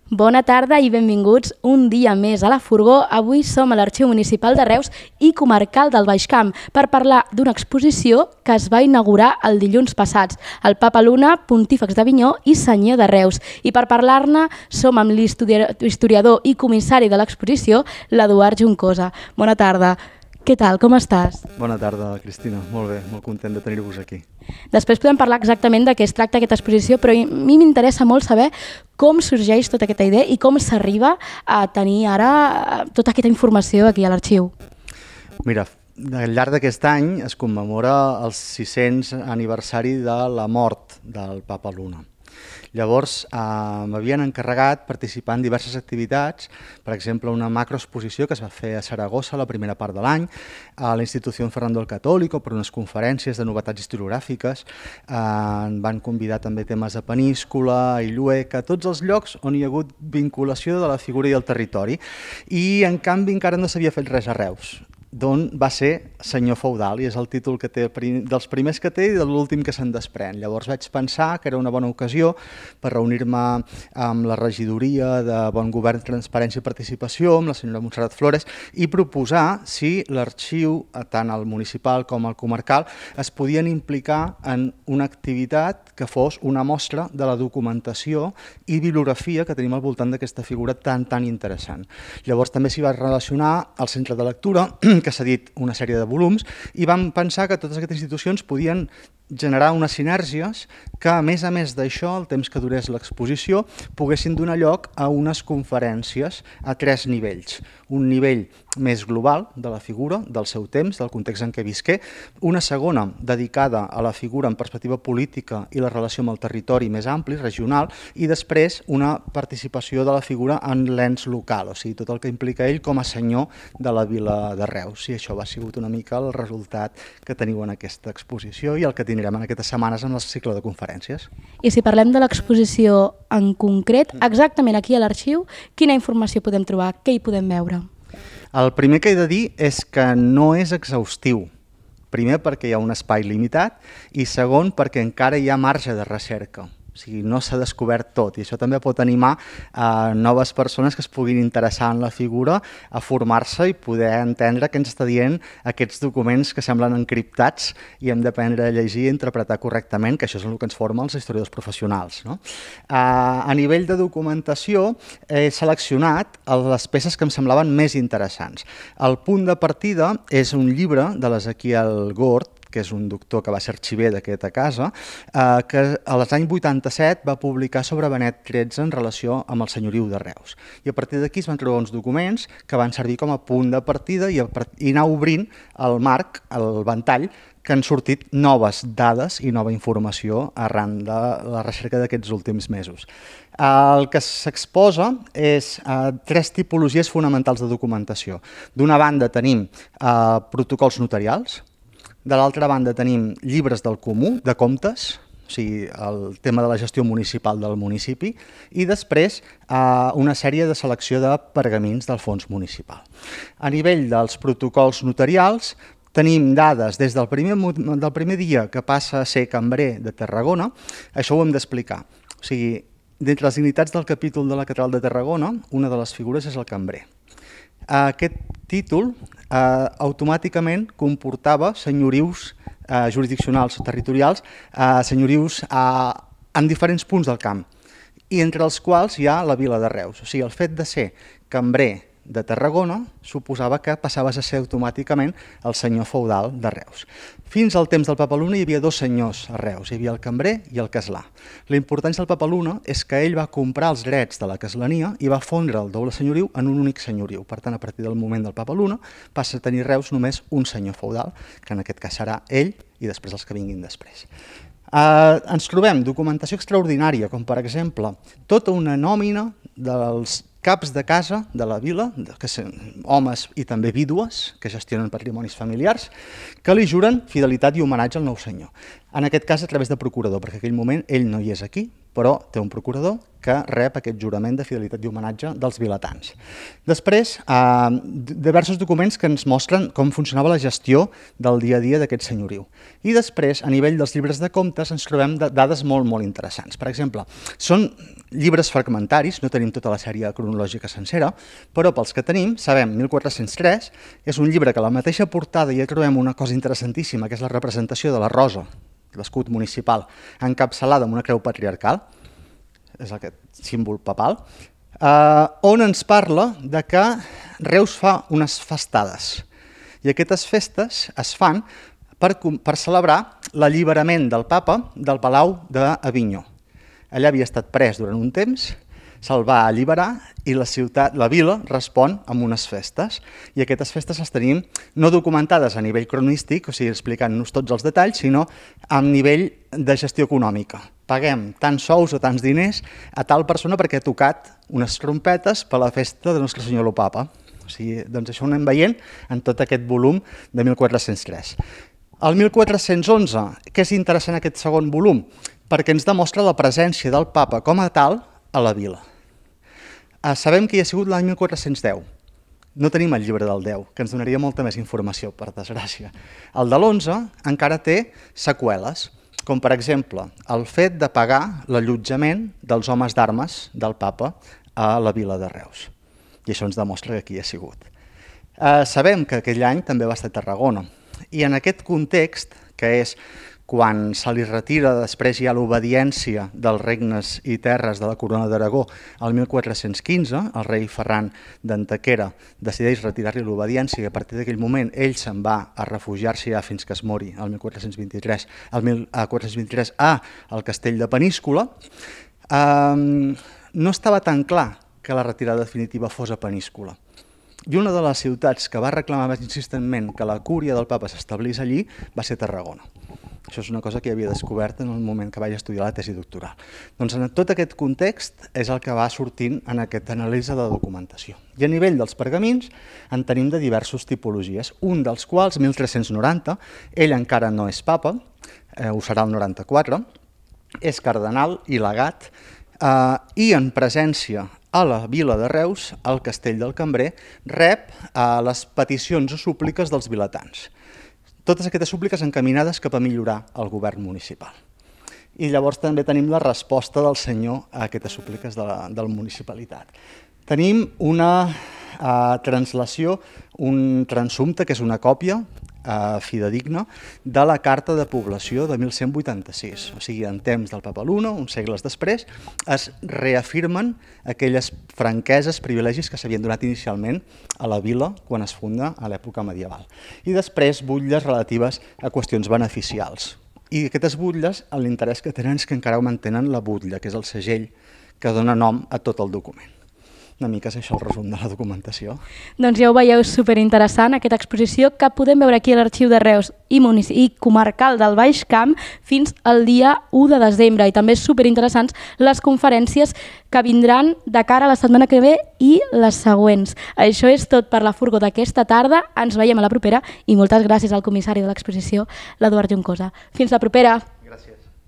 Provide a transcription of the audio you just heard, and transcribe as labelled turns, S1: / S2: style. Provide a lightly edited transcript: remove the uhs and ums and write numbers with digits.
S1: Bona tarda i benvinguts un dia més a la Furgó. Avui som a l'Arxiu Municipal de Reus i Comarcal del Baix Camp per parlar d'una exposició que es va inaugurar el dilluns passats, el Papa Luna, Pontífex d'Avinyó i Senyor de Reus. I per parlar-ne som amb l'historiador i comissari de l'exposició, l'Eduard Juncosa. Bona tarda. Què tal? Com estàs?
S2: Bona tarda, Cristina. Molt bé, molt content de tenir-vos aquí.
S1: Després podem parlar exactament de què es tracta aquesta exposició, però a mi m'interessa molt saber com sorgeix tota aquesta idea i com s'arriba a tenir ara tota aquesta informació aquí a l'arxiu.
S2: Mira, al llarg d'aquest any es commemora el 600 aniversari de la mort del Papa Luna. Llavors m'havien encarregat participar en diverses activitats, per exemple una macroexposició que es va fer a Saragossa la primera part de l'any, a la Institució Fernando el Católico per unes conferències de novetats historiogràfiques, van convidar també temes de Peníscola, Illueca, tots els llocs on hi ha hagut vinculació de la figura i el territori, i en canvi encara no s'havia fet res a Reus, d'on va ser senyor feudal, i és el títol que té, dels primers que té i de l'últim que se'n desprèn. Llavors vaig pensar que era una bona ocasió per reunir-me amb la regidoria de Bon Govern, Transparència i Participació, amb la senyora Montserrat Flores, i proposar si l'arxiu, tant el municipal com el comarcal, es podien implicar en una activitat que fos una mostra de la documentació i bibliografia que tenim al voltant d'aquesta figura tan interessant. Llavors també s'hi va relacionar el Centre de Lectura, que s'ha dit una sèrie de volums, i vam pensar que totes aquestes institucions podien generar unes sinergies que, a més d'això, el temps que durés l'exposició, poguessin donar lloc a unes conferències a 3 nivells. Un nivell més global de la figura, del seu temps, del context en què visqué, una segona dedicada a la figura en perspectiva política i la relació amb el territori més ampli, regional, i després una participació de la figura en l'ens local, o sigui, tot el que implica ell com a senyor de la vila de Reus. I això va sigut una mica el resultat que teniu en aquesta exposició i el que tindrem en aquestes setmanes en el cicle de conferències.
S1: I si parlem de l'exposició en concret, exactament aquí a l'arxiu, quina informació podem trobar? Què hi podem veure?
S2: El primer que he de dir és que no és exhaustiu. Primer, perquè hi ha un espai limitat, i segon, perquè encara hi ha marge de recerca. O sigui, no s'ha descobert tot, i això també pot animar a noves persones que es puguin interessar en la figura a formar-se i poder entendre què ens està dient aquests documents que semblen encriptats i hem d'aprendre a llegir i interpretar correctament, que això és el que ens forma els historiadors professionals. A nivell de documentació he seleccionat les peces que em semblaven més interessants. El punt de partida és un llibre de l'Ezequiel Gord, que és un doctor que va ser arxiver d'aquesta casa, que als anys 87 va publicar sobre Benet XIII en relació amb el senyoriu de Reus. I a partir d'aquí es van trobar uns documents que van servir com a punt de partida i anar obrint el marc, el ventall, que han sortit noves dades i nova informació arran de la recerca d'aquests últims mesos. El que s'exposa és 3 tipologies fonamentals de documentació. D'una banda tenim protocols notarials, de l'altra banda tenim llibres del comú, de comptes, o sigui, el tema de la gestió municipal del municipi, i després una sèrie de selecció de pergamins del fons municipal. A nivell dels protocols notarials tenim dades des del primer dia que passa a ser cambrer de Tarragona, això ho hem d'explicar. O sigui, d'entre les dignitats del capítol de la Catedral de Tarragona, una de les figures és el cambrer. Aquest títol automàticament comportava senyorius jurisdiccionals o territorials, senyorius en diferents punts del camp, i entre els quals hi ha la vila de Reus. O sigui, el fet de ser cambrer de Tarragona suposava que passaves a ser automàticament el senyor feudal de Reus. Fins al temps del Papa Luna hi havia 2 senyors a Reus, hi havia el cambrer i el castlà. La importància del Papa Luna és que ell va comprar els drets de la castlania i va fondre el doble senyoriu en un únic senyoriu. Per tant, a partir del moment del Papa Luna passa a tenir Reus només un senyor feudal, que en aquest cas serà ell i després els que vinguin després. Ens trobem documentació extraordinària, com per exemple tota una nòmina dels caps de casa de la vila, que són homes i també vídues que gestionen patrimonis familiars, que li juren fidelitat i homenatge al nou senyor. En aquest cas a través de procurador, perquè en aquell moment ell no hi és aquí, però té un procurador que rep aquest jurament de fidelitat i homenatge dels vilatans. Després, diversos documents que ens mostren com funcionava la gestió del dia a dia d'aquest senyoriu. I després, a nivell dels llibres de comptes, ens trobem dades molt, molt interessants. Per exemple, són llibres fragmentaris, no tenim tota la sèrie cronològica sencera, però pels que tenim, sabem, 1403 és un llibre que a la mateixa portada ja trobem una cosa interessantíssima, que és la representació de la rosa, l'escut municipal, encapçalada amb una creu patriarcal, és aquest símbol papal, on ens parla de que Reus fa unes festades. I aquestes festes es fan per celebrar l'alliberament del papa del Palau d'Avinyó. Allà havia estat pres durant un temps, se'l va alliberar i la vila respon amb unes festes. I aquestes festes les tenim no documentades a nivell cronístic, o sigui, explicant-nos tots els detalls, sinó a nivell de gestió econòmica. Paguem tants sous o tants diners a tal persona perquè ha tocat unes trompetes per la festa de Nostre Senyor el Papa. O sigui, doncs això ho anem veient en tot aquest volum de 1403. El 1411, què és interessant aquest segon volum? Perquè ens demostra la presència del papa com a tal a la vila. Sabem que hi ha sigut l'any 1410. No tenim el llibre del 10, que ens donaria molta més informació, per desgràcia. El de l'11 encara té seqüeles, com per exemple el fet de pagar l'allotjament dels homes d'armes del papa a la vila de Reus. I això ens demostra que aquí hi ha sigut. Sabem que aquell any també va estar a Tarragona. I en aquest context, que és quan se li retira després hi ha l'obediència dels regnes i terres de la Corona d'Aragó al 1415, el rei Ferran d'Antequera decideix retirar-li l'obediència i a partir d'aquell moment ell se'n va a refugiar-se ja fins que es mori el 1423 al castell de Peníscola. No estava tan clar que la retirada definitiva fos a Peníscola. I una de les ciutats que va reclamar més insistentment que la cúria del papa s'establís allí va ser Tarragona. Això és una cosa que havia descobert en el moment que vaig estudiar la tesi doctoral. Doncs en tot aquest context és el que va sortint en aquesta anàlisi de la documentació. I a nivell dels pergamins en tenim de diverses tipologies, un dels quals, 1390, ell encara no és papa, ho serà el 94, és cardenal i legat, i en presència a la vila de Reus, al castell del Cambrer, rep les peticions o súpliques dels vilatans. Totes aquestes súpliques encaminades cap a millorar el govern municipal. I llavors també tenim la resposta del senyor a aquestes súpliques de la municipalitat. Tenim una translació, un transsumpte, que és una còpia fidedigna de la Carta de Població de 1186. O sigui, en temps del Papa I, uns segles després, es reafirmen aquelles franqueses, privilegis que s'havien donat inicialment a la vila quan es funda a l'època medieval. I després butlles relatives a qüestions beneficials. I aquestes butlles, l'interès que tenen és que encara mantenen la butlla, que és el segell que dona nom a tot el document. Una mica és això el resum de la documentació.
S1: Doncs ja ho veieu, superinteressant aquesta exposició que podem veure aquí a l'Arxiu de Reus i comarcal del Baix Camp fins al dia 1 de desembre. I també és superinteressants les conferències que vindran de cara a la setmana que ve i les següents. Això és tot per la Furgó d'aquesta tarda. Ens veiem a la propera i moltes gràcies al comissari de l'exposició, l'Eduard Juncosa. Fins la propera!